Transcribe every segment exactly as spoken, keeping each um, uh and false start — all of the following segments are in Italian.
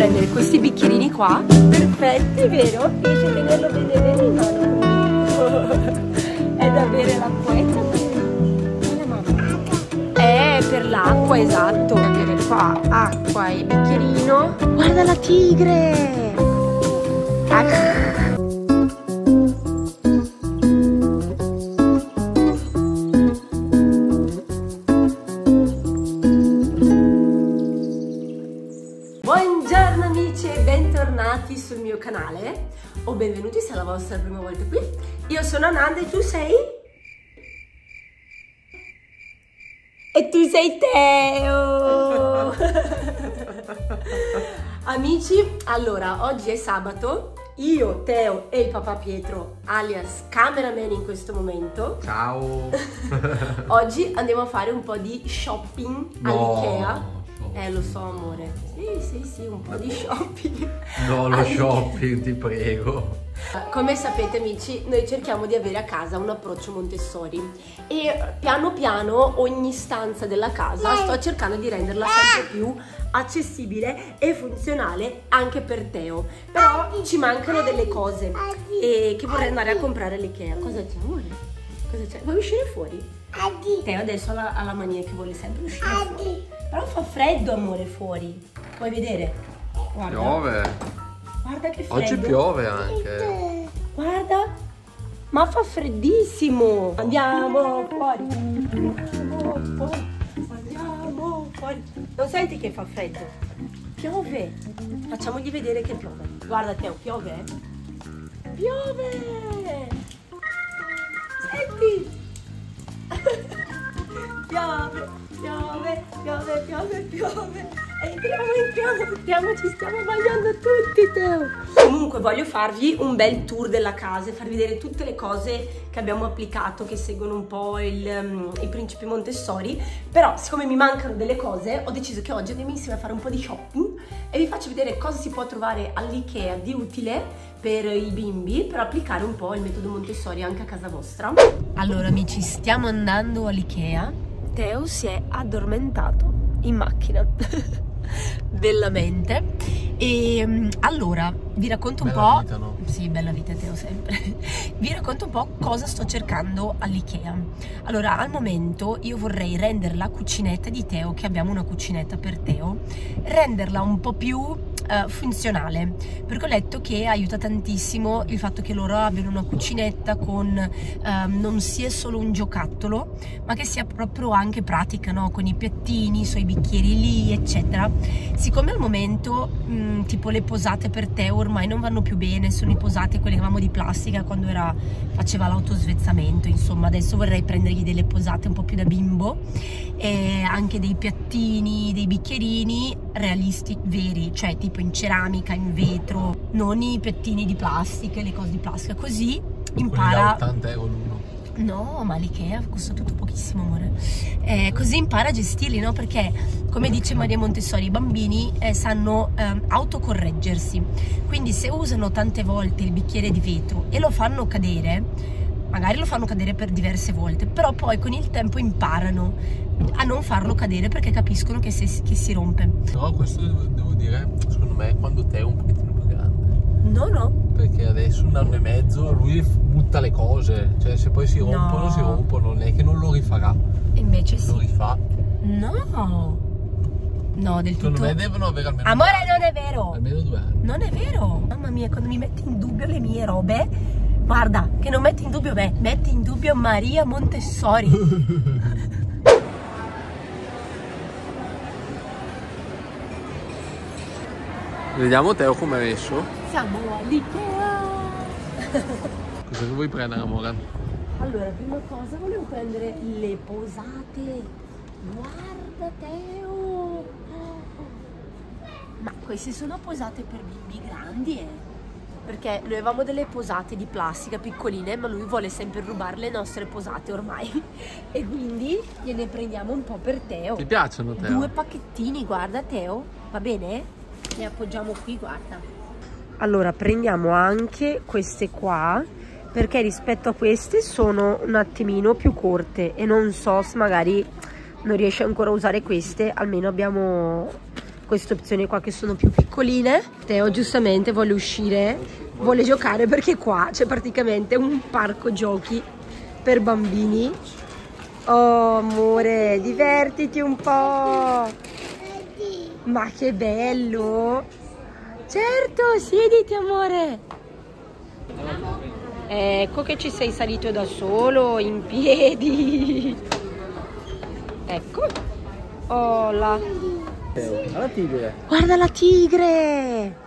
prendere questi bicchierini qua, perfetti, vero? Riesci a tenerlo bene bene in mano. È da bere l'acquetta. È per l'acqua, esatto. Da bere qua acqua e bicchierino. Guarda la tigre! Ah. Buongiorno amici e bentornati sul mio canale o benvenuti se è la vostra prima volta qui. Io sono Nanda e tu sei? E tu sei Teo! Amici, allora oggi è sabato, io, Teo e il papà Pietro alias cameraman in questo momento. Ciao! Oggi andiamo a fare un po' di shopping no. all'Ikea. Eh, lo so amore, sì sì sì, un po' di shopping. No, lo shopping, ti prego. Come sapete amici, noi cerchiamo di avere a casa un approccio Montessori e piano piano ogni stanza della casa sto cercando di renderla sempre più accessibile e funzionale anche per Teo. Però ci mancano delle cose e che vorrei andare a comprare all'Ikea. Cosa c'è amore? Cosa c'è? Vuoi uscire fuori? Teo adesso ha la, ha la mania che vuole sempre uscire fuori. Però fa freddo amore fuori. Puoi vedere? Guarda. Piove. Guarda che freddo. Oggi piove anche. Guarda. Ma fa freddissimo. Andiamo fuori. Andiamo fuori. Andiamo fuori. Non senti che fa freddo? Piove. Facciamogli vedere che piove. Guarda Teo, piove. Piove. Senti. Piove, piove, piove, piove, piove. Entriamo, entriamo, entriamo, ci stiamo bagnando tutti, Teo. Comunque voglio farvi un bel tour della casa e farvi vedere tutte le cose che abbiamo applicato, che seguono un po' il, um, i principi Montessori. Però siccome mi mancano delle cose, ho deciso che oggi andiamo insieme a fare un po' di shopping e vi faccio vedere cosa si può trovare all'Ikea di utile per i bimbi, per applicare un po' il metodo Montessori anche a casa vostra. Allora amici, stiamo andando all'Ikea. Teo si è addormentato in macchina bellamente e allora vi racconto un bella po', vita, no? Sì, bella vita Teo sempre. Vi racconto un po' cosa sto cercando all'Ikea. Allora al momento io vorrei rendere la cucinetta di Teo, che abbiamo una cucinetta per Teo, renderla un po' più Uh, funzionale, perché ho letto che aiuta tantissimo il fatto che loro abbiano una cucinetta con uh, non sia solo un giocattolo, ma che sia proprio anche pratica, no? Con i piattini, i suoi bicchieri lì, eccetera. Siccome al momento mh, tipo le posate per Teo ormai non vanno più bene, sono i posate quelle che avevamo di plastica quando era, faceva l'autosvezzamento, insomma adesso vorrei prendergli delle posate un po' più da bimbo e anche dei piattini, dei bicchierini realisti, veri, cioè tipo in ceramica, in vetro, non i pettini di plastica e le cose di plastica, così impara. ottanta euro l'uno. No, ma l'Ikea costa tutto pochissimo amore. Eh, così impara a gestirli, no? Perché come dice Maria Montessori, i bambini eh, sanno eh, autocorreggersi, quindi se usano tante volte il bicchiere di vetro e lo fanno cadere, magari lo fanno cadere per diverse volte, però poi con il tempo imparano a non farlo cadere perché capiscono che, se, che si rompe. Però questo devo, devo dire, secondo me, quando te è un pochettino più grande. No, no. Perché adesso un anno e mezzo lui butta le cose, cioè se poi si rompono, no. si rompono, non è che non lo rifarà. Invece sì. Lo rifà. No. No, del tutto. Secondo me devono avere almeno Amore, non è vero. Almeno due anni. Non è vero. Mamma mia, quando mi metti in dubbio le mie robe, guarda, che non metti in dubbio me, metti in dubbio Maria Montessori. Vediamo Teo come è messo. Siamo all'Ikea. Cosa vuoi prendere, amore? Allora, prima cosa volevo prendere le posate. Guarda Teo. Ma queste sono posate per bimbi grandi, eh. Perché noi avevamo delle posate di plastica piccoline, ma lui vuole sempre rubare le nostre posate ormai. E quindi gliene prendiamo un po' per Teo. Ti piacciono, Teo? Due pacchettini, guarda Teo, va bene? Le appoggiamo qui, guarda. Allora prendiamo anche queste qua, perché rispetto a queste sono un attimino più corte e non so se magari non riesce ancora a usare queste, almeno abbiamo queste opzioni qua che sono più piccoline. Teo giustamente vuole uscire, vuole giocare perché qua c'è praticamente un parco giochi per bambini. Oh amore, divertiti un po'. Ma che bello. Certo, siediti amore. Ecco che ci sei salito da solo, in piedi. Ecco. Oh là. La tigre. Guarda la tigre.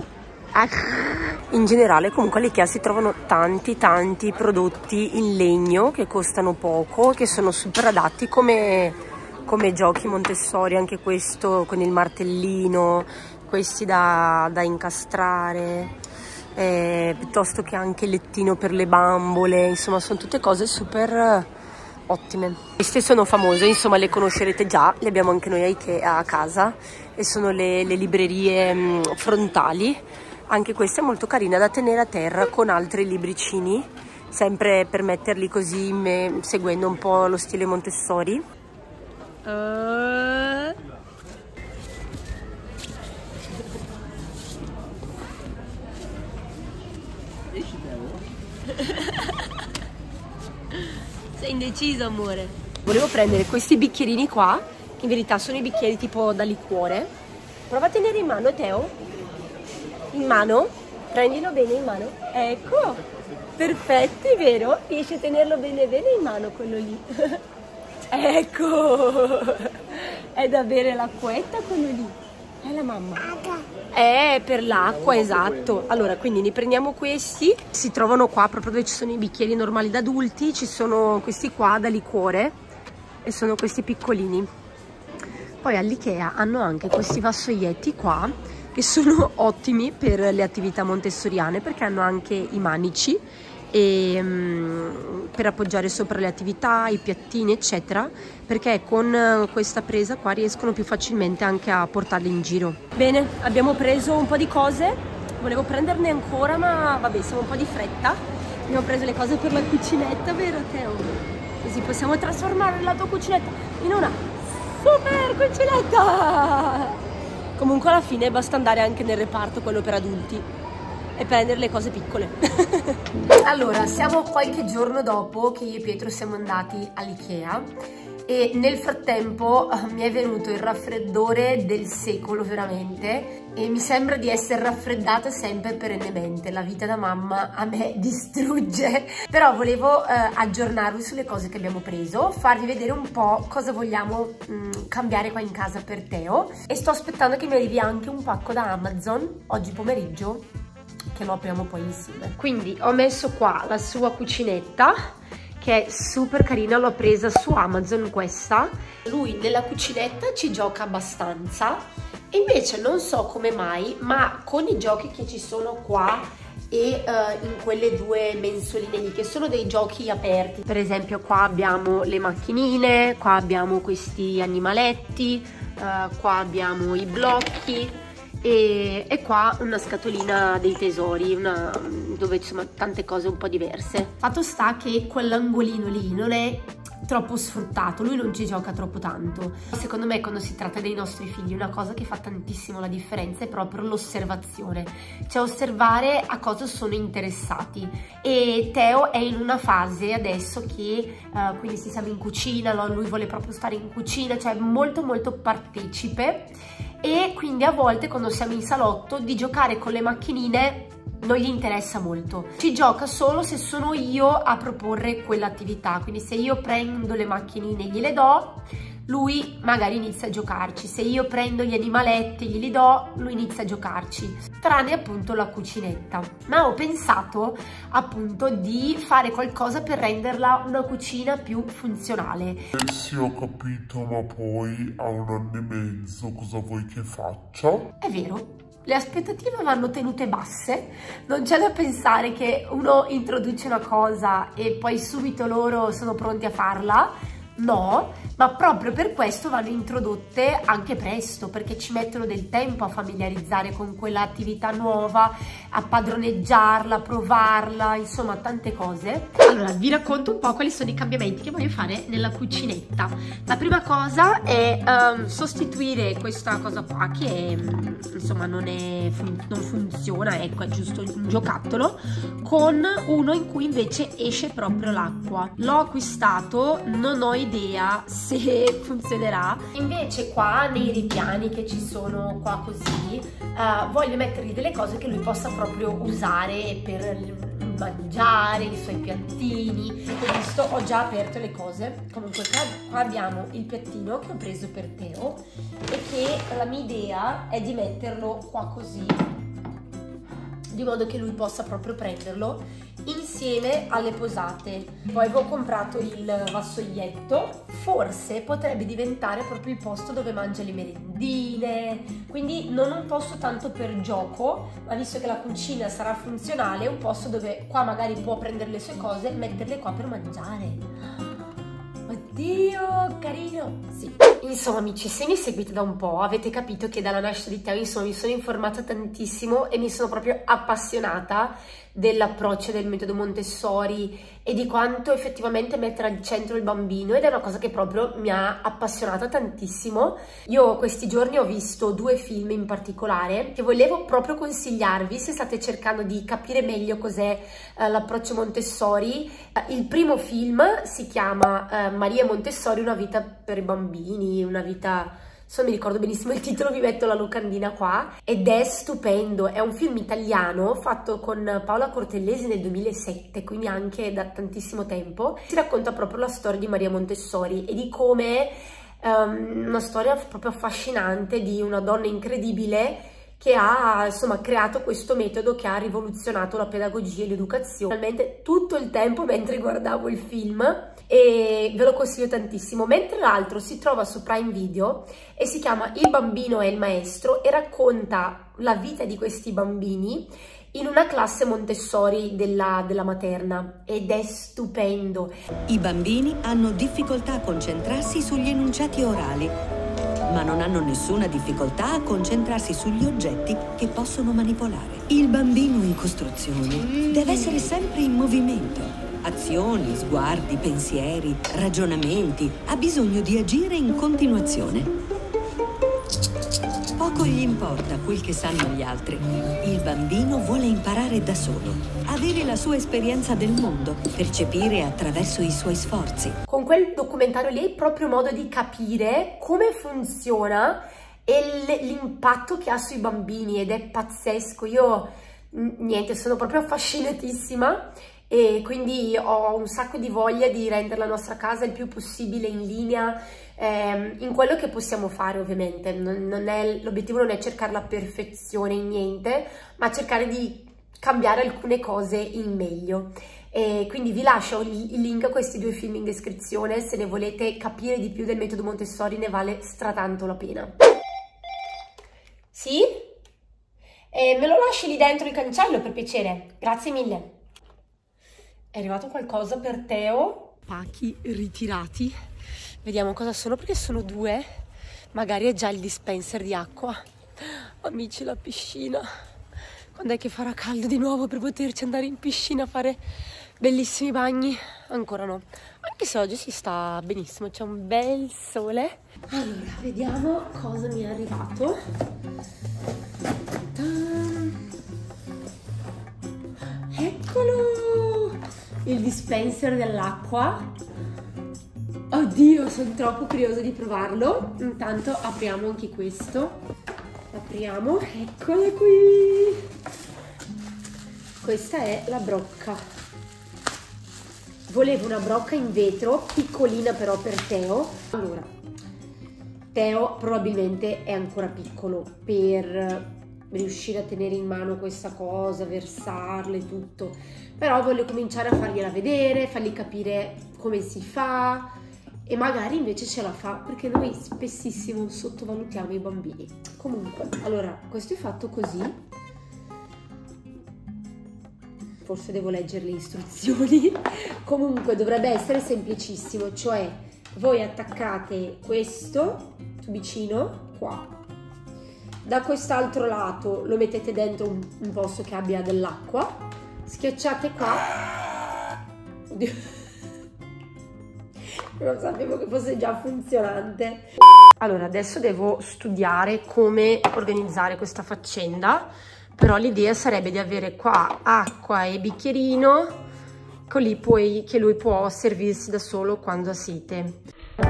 In generale comunque all'Ikea si trovano tanti tanti prodotti in legno che costano poco, che sono super adatti come, come giochi Montessori, anche questo con il martellino, questi da, da incastrare, eh, piuttosto che anche il lettino per le bambole, insomma sono tutte cose super ottime. Queste sono famose, insomma le conoscerete già, le abbiamo anche noi a Ikea a casa e sono le, le librerie mh, frontali. Anche questa è molto carina da tenere a terra con altri libricini, sempre per metterli così, me, seguendo un po' lo stile Montessori. Uh... Sei indeciso amore? Volevo prendere questi bicchierini qua, che in verità sono i bicchieri tipo da liquore. Prova a tenere in mano Teo. In mano? Prendilo bene in mano. Ecco, perfetti, vero? Riesci a tenerlo bene bene in mano quello lì. Ecco, è da bere l'acquetta quello lì. È la mamma. È per l'acqua, esatto. Allora, quindi ne prendiamo questi. Si trovano qua proprio dove ci sono i bicchieri normali da adulti. Ci sono questi qua da liquore e sono questi piccolini. Poi all'Ikea hanno anche questi vassoietti qua che sono ottimi per le attività montessoriane perché hanno anche i manici e, um, per appoggiare sopra le attività, i piattini eccetera, perché con questa presa qua riescono più facilmente anche a portarli in giro. Bene, abbiamo preso un po' di cose, volevo prenderne ancora ma vabbè siamo un po' di fretta. Abbiamo preso le cose per la cucinetta, vero Teo? Così possiamo trasformare la tua cucinetta in una super cucinetta! Comunque alla fine basta andare anche nel reparto, quello per adulti, e prendere le cose piccole. Allora, siamo qualche giorno dopo che io e Pietro siamo andati all'Ikea e nel frattempo uh, mi è venuto il raffreddore del secolo veramente e mi sembra di essere raffreddata sempre perennemente. La vita da mamma a me distrugge. Però volevo uh, aggiornarvi sulle cose che abbiamo preso, farvi vedere un po' cosa vogliamo mh, cambiare qua in casa per Teo e sto aspettando che mi arrivi anche un pacco da Amazon oggi pomeriggio, che lo apriamo poi insieme. Quindi ho messo qua la sua cucinetta che è super carina, l'ho presa su Amazon questa. Lui nella cucinetta ci gioca abbastanza e invece non so come mai, ma con i giochi che ci sono qua e uh, in quelle due mensoline lì che sono dei giochi aperti, per esempio qua abbiamo le macchinine, qua abbiamo questi animaletti, uh, qua abbiamo i blocchi e, e qua una scatolina dei tesori, una, dove ci sono tante cose un po' diverse. Fatto sta che quell'angolino lì non è troppo sfruttato, lui non ci gioca troppo tanto. Secondo me quando si tratta dei nostri figli una cosa che fa tantissimo la differenza è proprio l'osservazione, cioè osservare a cosa sono interessati. E Teo è in una fase adesso che uh, quindi se siamo in cucina, no? Lui vuole proprio stare in cucina, cioè molto molto partecipe e quindi a volte quando siamo in salotto di giocare con le macchinine non gli interessa molto, ci gioca solo se sono io a proporre quell'attività, quindi se io prendo le macchinine e gliele do, lui magari inizia a giocarci, se io prendo gli animaletti e glieli do, lui inizia a giocarci, tranne appunto la cucinetta. Ma ho pensato appunto di fare qualcosa per renderla una cucina più funzionale. Eh sì, ho capito, ma poi a un anno e mezzo cosa vuoi che faccia? È vero. Le aspettative vanno tenute basse, non c'è da pensare che uno introduce una cosa e poi subito loro sono pronti a farla, No, ma proprio per questo vanno introdotte anche presto, perché ci mettono del tempo a familiarizzare con quell'attività nuova, a padroneggiarla, a provarla, insomma tante cose. Allora vi racconto un po' quali sono i cambiamenti che voglio fare nella cucinetta. La prima cosa è um, sostituire questa cosa qua che insomma non, è, non funziona, ecco, è giusto un giocattolo, con uno in cui invece esce proprio l'acqua. L'ho acquistato, non ho idea se funzionerà. Invece qua nei ripiani che ci sono qua così uh, voglio mettergli delle cose che lui possa proprio usare per mangiare, i suoi piattini. Ho visto, ho già aperto le cose. Comunque qua, qua abbiamo il piattino che ho preso per Teo e che la mia idea è di metterlo qua così, di modo che lui possa proprio prenderlo insieme alle posate. Poi avevo comprato il vassoietto, forse potrebbe diventare proprio il posto dove mangia le merendine, quindi non un posto tanto per gioco, ma visto che la cucina sarà funzionale, un posto dove qua magari può prendere le sue cose e metterle qua per mangiare. Oddio, carino! Sì. Insomma amici, se mi seguite da un po' avete capito che dalla nascita di Teo insomma mi sono informata tantissimo e mi sono proprio appassionata dell'approccio del metodo Montessori e di quanto effettivamente mettere al centro il bambino, ed è una cosa che proprio mi ha appassionata tantissimo. Io questi giorni ho visto due film in particolare che volevo proprio consigliarvi se state cercando di capire meglio cos'è uh, l'approccio Montessori. Uh, il primo film si chiama uh, Maria Montessori, una vita per i bambini, una vita... non mi ricordo benissimo il titolo, vi metto la locandina qua, ed è stupendo. È un film italiano fatto con Paola Cortellesi nel duemilasette, quindi anche da tantissimo tempo. Si racconta proprio la storia di Maria Montessori e di come um, una storia proprio affascinante di una donna incredibile che ha insomma creato questo metodo che ha rivoluzionato la pedagogia e l'educazione realmente tutto il tempo mentre guardavo il film, e ve lo consiglio tantissimo. Mentre l'altro si trova su Prime Video e si chiama Il bambino e il maestro e racconta la vita di questi bambini in una classe Montessori della, della materna, ed è stupendo. I bambini hanno difficoltà a concentrarsi sugli enunciati orali, ma non hanno nessuna difficoltà a concentrarsi sugli oggetti che possono manipolare. Il bambino in costruzione deve essere sempre in movimento. Azioni, sguardi, pensieri, ragionamenti. Ha bisogno di agire in continuazione. Poco gli importa quel che sanno gli altri. Il bambino vuole imparare da solo, avere la sua esperienza del mondo, percepire attraverso i suoi sforzi. Con quel documentario lì hai proprio modo di capire come funziona e l'impatto che ha sui bambini, ed è pazzesco. Io, niente, sono proprio affascinatissima e quindi ho un sacco di voglia di rendere la nostra casa il più possibile in linea ehm, in quello che possiamo fare. Ovviamente non, non è, l'obiettivo non è cercare la perfezione in niente, ma cercare di cambiare alcune cose in meglio. E quindi vi lascio il link a questi due film in descrizione se ne volete capire di più del metodo Montessori, ne vale stratanto la pena. Sì? E me lo lasci lì dentro il cancello per piacere, grazie mille. È arrivato qualcosa per Teo. Pacchi ritirati. Vediamo cosa sono, perché sono due. Magari è già il dispenser di acqua. Amici, la piscina. Quando è che farà caldo di nuovo per poterci andare in piscina a fare bellissimi bagni? Ancora no. Anche se oggi si sta benissimo, c'è un bel sole. Allora, vediamo cosa mi è arrivato. Eccolo! Il dispenser dell'acqua. Oddio, sono troppo curiosa di provarlo. Intanto apriamo anche questo. Apriamo, eccola qui. Questa è la brocca. Volevo una brocca in vetro, piccolina però per Teo. Allora, Teo probabilmente è ancora piccolo per riuscire a tenere in mano questa cosa, versarla e tutto, però voglio cominciare a fargliela vedere, fargli capire come si fa, e magari invece ce la fa, perché noi spessissimo sottovalutiamo i bambini. Comunque, allora, questo è fatto così. Forse devo leggere le istruzioni. Comunque dovrebbe essere semplicissimo, cioè voi attaccate questo tubicino qua, da quest'altro lato lo mettete dentro un, un posto che abbia dell'acqua, schiacciate qua. Oddio, non sapevo che fosse già funzionante. Allora adesso devo studiare come organizzare questa faccenda, però l'idea sarebbe di avere qua acqua e bicchierino, così poi che lui può servirsi da solo quando ha sete.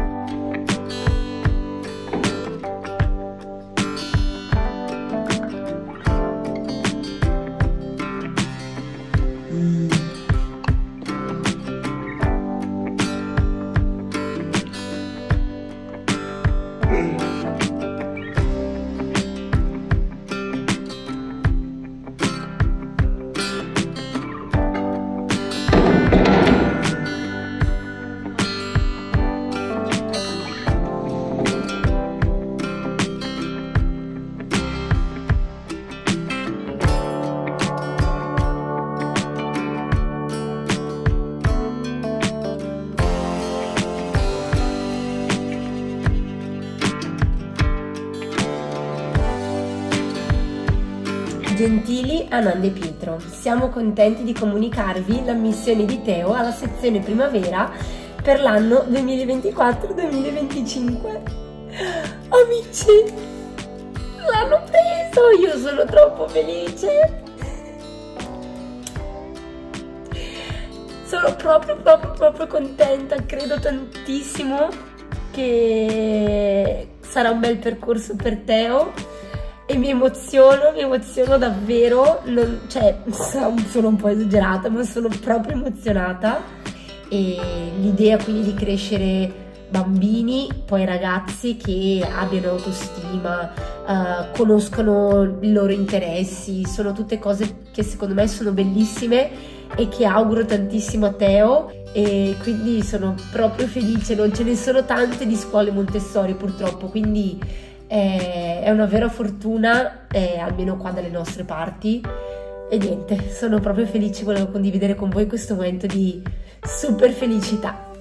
Gentili Amanda e Pietro, siamo contenti di comunicarvi l'ammissione di Teo alla sezione primavera per l'anno duemilaventiquattro duemilaventicinque. Amici, l'hanno preso, io sono troppo felice. Sono proprio proprio proprio contenta, credo tantissimo che sarà un bel percorso per Teo. E mi emoziono, mi emoziono davvero, non, cioè sono un po' esagerata, ma sono proprio emozionata. E l'idea quindi di crescere bambini, poi ragazzi che abbiano autostima, uh, conoscano i loro interessi, sono tutte cose che secondo me sono bellissime e che auguro tantissimo a Teo. E quindi sono proprio felice, non ce ne sono tante di scuole Montessori purtroppo, quindi è una vera fortuna, eh, almeno qua dalle nostre parti. E niente, sono proprio felice, volevo condividere con voi questo momento di super felicità.